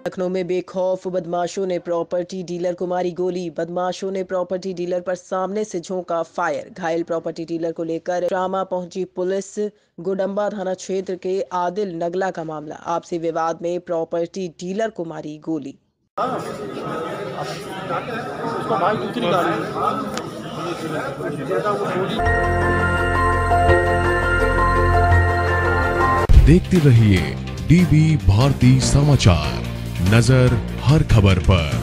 लखनऊ में बेखौफ बदमाशों ने प्रॉपर्टी डीलर को मारी गोली। बदमाशों ने प्रॉपर्टी डीलर पर सामने से झोंका फायर। घायल प्रॉपर्टी डीलर को लेकर ट्रामा पहुंची पुलिस। गोडंबा थाना क्षेत्र के आदिल नगला का मामला। आपसी विवाद में प्रॉपर्टी डीलर को मारी गोली। देखते रहिए डीबी भारती समाचार, नजर हर खबर पर।